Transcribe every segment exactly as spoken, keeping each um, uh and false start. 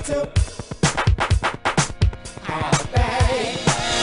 to. Oh, babe.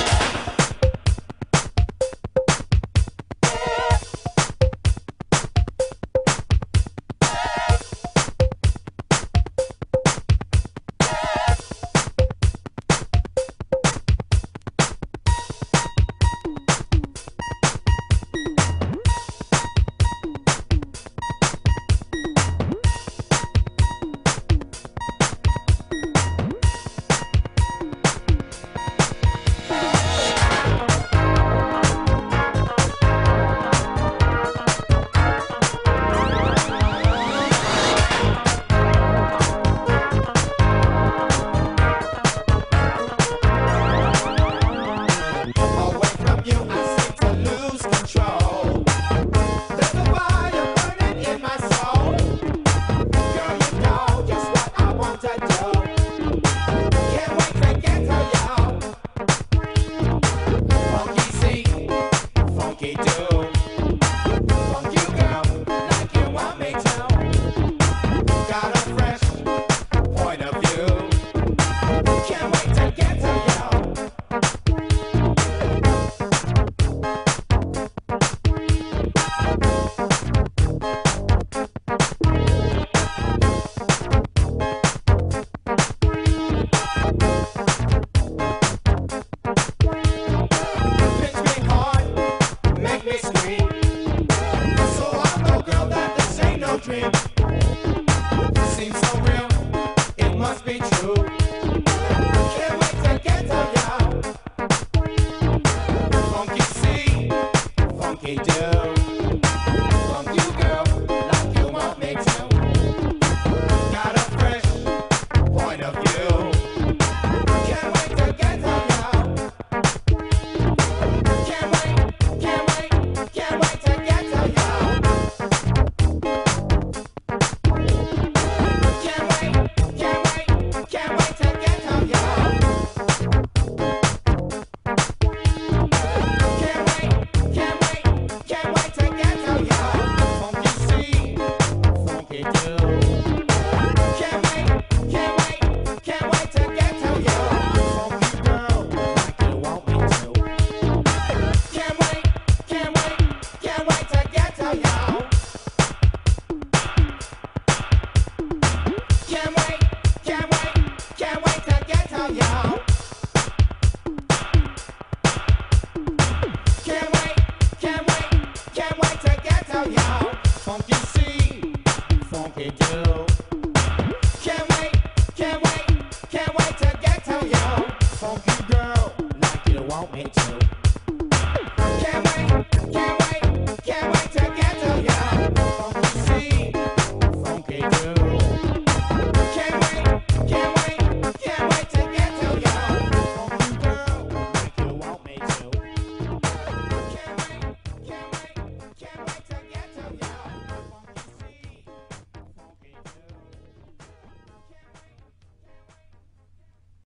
Dream seems so real, it must be true. Can't wait to get to y'all. Funky C, funky do. Funk you, girl, like you want me to. Got a fresh point of view. Can't wait to get to y'all. Can't wait, can't wait, can't wait to get to y'all. Funky C, funky do. Can't wait, can't wait, can't wait to get to you. Funky girl, like you want me to.